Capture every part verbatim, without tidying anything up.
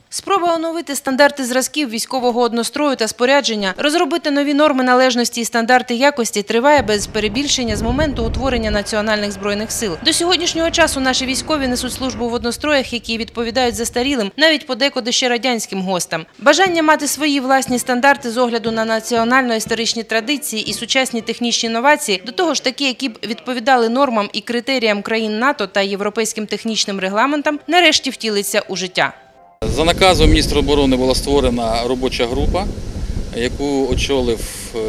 Спроба оновити стандарти зразків військового однострою та спорядження, розробити нові норми належності і стандарти якості триває без перебільшення з моменту утворення національних збройних сил. До сьогоднішнього часу наші військові несуть службу в одностроях, які відповідають застарілим, навіть подекуди ще радянським гостам. Бажання мати свої власні стандарти з огляду на національно-історичні традиції і сучасні технічні новації, до того ж такі, які б відповідали нормам і критеріям країн НАТО та європейським технічним регламентам, нарешті втілиться у життя. За наказом міністра оборони була створена робоча група, яку очолив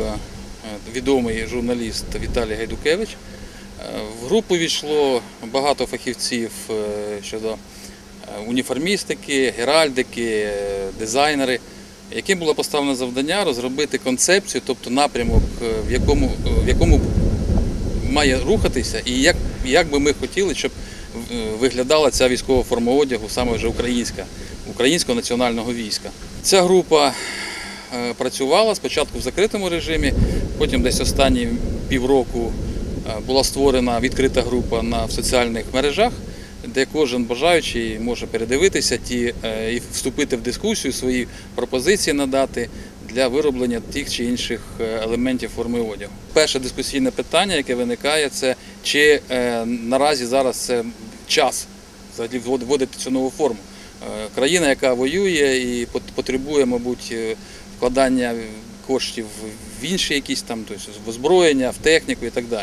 відомий журналіст Віталій Гайдукевич. В групу війшло багато фахівців щодо уніформістики, геральдики, дизайнери, яким було поставлено завдання розробити концепцію, тобто напрямок, в якому, в якому має рухатися і як, як би ми хотіли, щоб виглядала ця військова форма одягу, саме вже українська, українського національного війська. Ця група працювала спочатку в закритому режимі, потім десь останні півроку була створена відкрита група на соціальних мережах, де кожен бажаючий може передивитися ті і вступити в дискусію, свої пропозиції надати для вироблення тих чи інших елементів форми одягу. Перше дискусійне питання, яке виникає, це чи наразі зараз це час вводити цю нову форму. Країна, яка воює і потребує, мабуть, вкладання коштів в інші якісь там, тобто в озброєння, в техніку і так далі.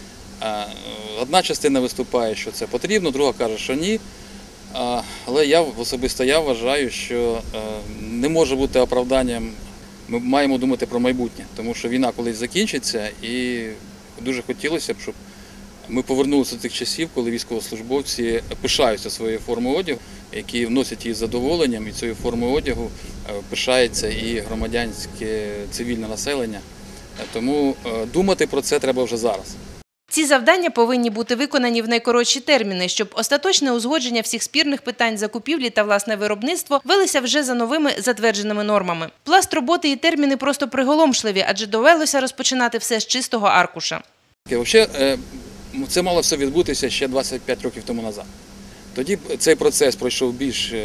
Одна частина виступає, що це потрібно, друга каже, що ні. Але я особисто я вважаю, що не може бути оправданням. Ми маємо думати про майбутнє, тому що війна колись закінчиться і дуже хотілося б, щоб ми повернулися до тих часів, коли військовослужбовці пишаються своєю формою одягу, які вносять її з задоволенням, і цією формою одягу пишається і громадянське цивільне населення. Тому думати про це треба вже зараз. Ці завдання повинні бути виконані в найкоротші терміни, щоб остаточне узгодження всіх спірних питань закупівлі та власне виробництво велися вже за новими затвердженими нормами. Пласт роботи і терміни просто приголомшливі, адже довелося розпочинати все з чистого аркуша. Взагалі, це мало все відбутися ще двадцять п'ять років тому назад. Тоді цей процес пройшов більш,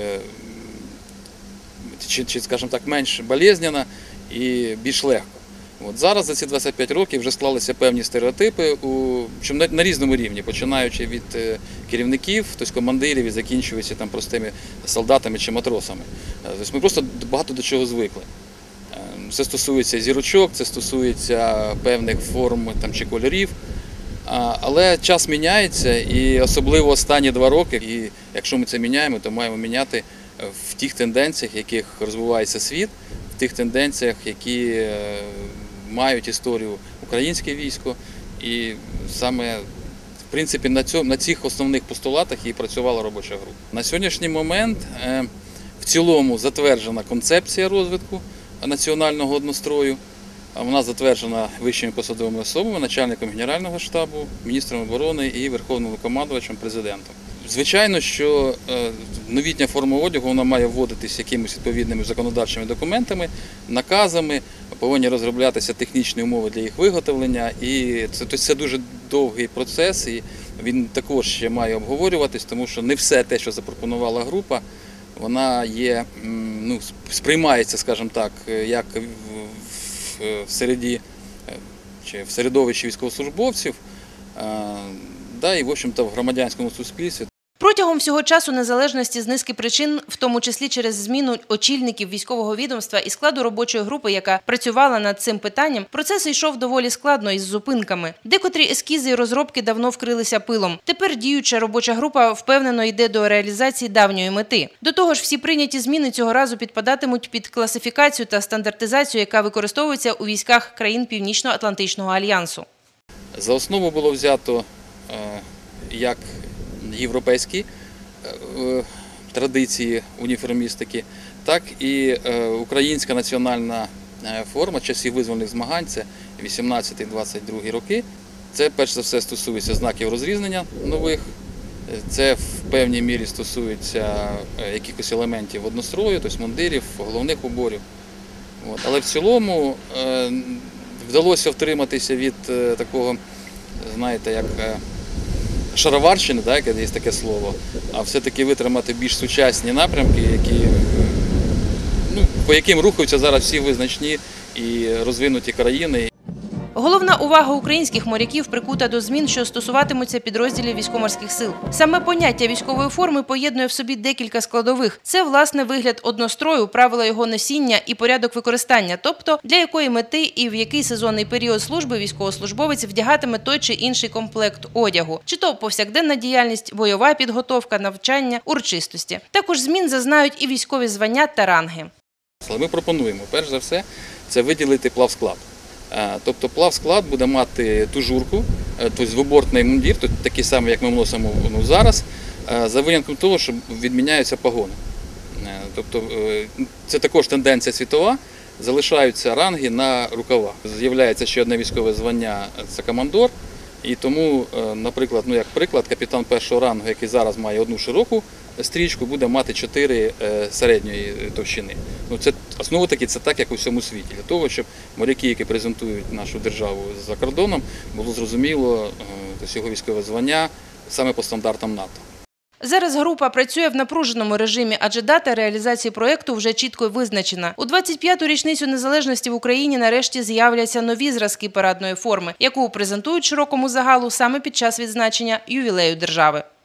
чи, чи скажімо так, менш болезненно і більш легко. От зараз за ці двадцять п'ять років вже склалися певні стереотипи, у, на, на різному рівні, починаючи від керівників, тобто командирів і закінчуючи там простими солдатами чи матросами. Тобто ми просто багато до чого звикли. Це стосується зірочок, це стосується певних форм там, чи кольорів. Але час міняється і особливо останні два роки, і якщо ми це міняємо, то маємо міняти в тих тенденціях, в яких розвивається світ, в тих тенденціях, які мають історію українське військо, і саме в принципі на цьому, на цих основних постулатах і працювала робоча група. На сьогоднішній момент в цілому затверджена концепція розвитку національного однострою. Вона затверджена вищими посадовими особами, начальником Генерального штабу, міністром оборони і Верховним командувачем, президентом. Звичайно, що новітня форма одягу вона має вводитися якимись відповідними законодавчими документами, наказами, повинні розроблятися технічні умови для їх виготовлення. І це, тобто це дуже довгий процес, і він також ще має обговорюватись, тому що не все те, що запропонувала група, вона є, ну, сприймається, скажімо так, як в середі, чи в середовищі військовослужбовців, да, і, в общем-то, в громадянському суспільстві. Протягом всього часу незалежності з низки причин, в тому числі через зміну очільників військового відомства і складу робочої групи, яка працювала над цим питанням, процес йшов доволі складно із зупинками. Декотрі ескізи і розробки давно вкрилися пилом. Тепер діюча робоча група впевнено йде до реалізації давньої мети. До того ж, всі прийняті зміни цього разу підпадатимуть під класифікацію та стандартизацію, яка використовується у військах країн Північно-Атлантичного альянсу. За основу було взято як європейські традиції уніформістики, так і українська національна форма часів визвольних змагань, це вісімнадцятий — двадцять другий роки. Це перш за все стосується знаків розрізнення нових, це в певній мірі стосується якихось елементів однострою, тобто мундирів, головних уборів. От. Але в цілому вдалося втриматися від такого, знаєте, як шароварщини, так, є таке слово, а все-таки витримати більш сучасні напрямки, які ну, по яким рухаються зараз всі визначні і розвинуті країни. Головна увага українських моряків прикута до змін, що стосуватимуться підрозділів військово-морських сил. Саме поняття військової форми поєднує в собі декілька складових. Це, власне, вигляд однострою, правила його носіння і порядок використання, тобто для якої мети і в який сезонний період служби військовослужбовець вдягатиме той чи інший комплект одягу. Чи то повсякденна діяльність, бойова підготовка, навчання, урочистості. Також змін зазнають і військові звання та ранги. Ми пропонуємо, перш за все, це виділити плавсклад. Тобто плавсклад буде мати тужурку, тобто двобортний мундір, тобто такий самий, як ми носимо ну, зараз, за винятком того, що відміняються погони. Тобто це також тенденція світова, залишаються ранги на рукавах. З'являється ще одне військове звання – це командор. І тому, наприклад, ну як приклад, капітан першого рангу, який зараз має одну широку стрічку, буде мати чотири середньої товщини. Ну, це, знову таки, це так, як у всьому світі. Для того, щоб моряки, які презентують нашу державу за кордоном, було зрозуміло тобто його військове звання саме по стандартам НАТО. Зараз група працює в напруженому режимі, адже дата реалізації проєкту вже чітко визначена. У двадцять п'яту річницю незалежності в Україні нарешті з'являться нові зразки парадної форми, яку презентують широкому загалу саме під час відзначення ювілею держави.